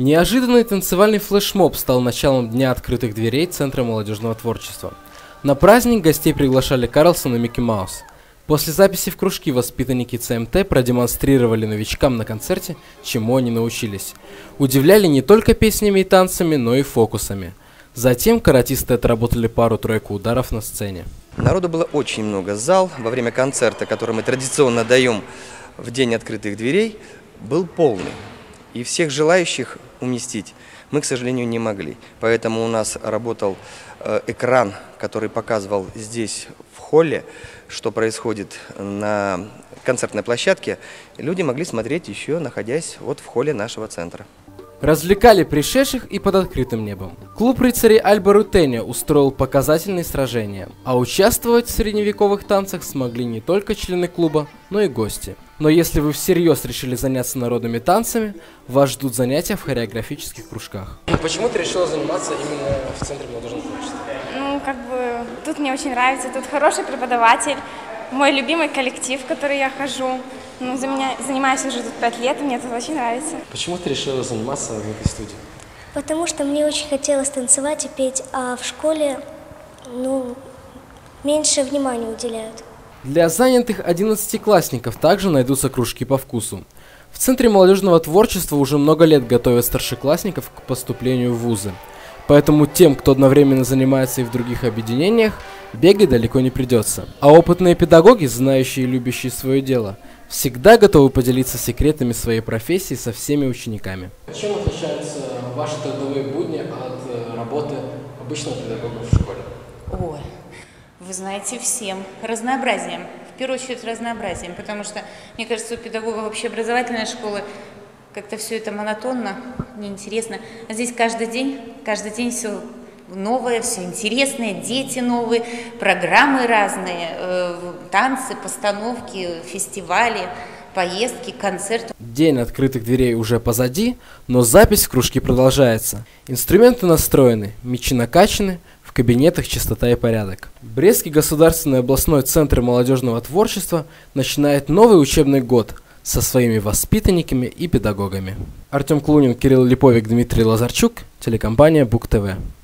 Неожиданный танцевальный флешмоб стал началом Дня открытых дверей Центра молодежного творчества. На праздник гостей приглашали Карлсон и Микки Маус. После записи в кружки воспитанники ЦМТ продемонстрировали новичкам на концерте, чему они научились. Удивляли не только песнями и танцами, но и фокусами. Затем каратисты отработали пару-тройку ударов на сцене. Народу было очень много. Зал во время концерта, который мы традиционно даем в День открытых дверей, был полный. И всех желающих уместить мы, к сожалению, не могли. Поэтому у нас работал экран, который показывал здесь, в холле, что происходит на концертной площадке. Люди могли смотреть еще, находясь вот в холле нашего центра. Развлекали пришедших и под открытым небом. Клуб рыцарей Альба Рутеня устроил показательные сражения, а участвовать в средневековых танцах смогли не только члены клуба, но и гости. Но если вы всерьез решили заняться народными танцами, вас ждут занятия в хореографических кружках. Почему ты решила заниматься именно в Центре молодежного творчества? Тут мне очень нравится, тут хороший преподаватель, мой любимый коллектив, в который я хожу. Занимаюсь уже тут 5 лет, и мне тут очень нравится. Почему ты решила заниматься в этой студии? Потому что мне очень хотелось танцевать и петь, а в школе, меньше внимания уделяют. Для занятых 11-классников также найдутся кружки по вкусу. В Центре молодежного творчества уже много лет готовят старшеклассников к поступлению в вузы. Поэтому тем, кто одновременно занимается и в других объединениях, бегать далеко не придется. А опытные педагоги, знающие и любящие свое дело, всегда готовы поделиться секретами своей профессии со всеми учениками. Чем отличаются ваши трудовые будни от работы обычного педагога в школе? Ой, вы знаете, всем. Разнообразием. В первую очередь разнообразием, потому что, мне кажется, у педагога общеобразовательной школы как-то все это монотонно, неинтересно. А здесь каждый день все новое, все интересное, дети новые, программы разные, танцы, постановки, фестивали, поездки, концерты. День открытых дверей уже позади, но запись в кружке продолжается. Инструменты настроены, мячи накачаны, в кабинетах чистота и порядок. Брестский государственный областной центр молодежного творчества начинает новый учебный год со своими воспитанниками и педагогами. Артем Клунин, Кирилл Липовик, Дмитрий Лазарчук, телекомпания Бук ТВ.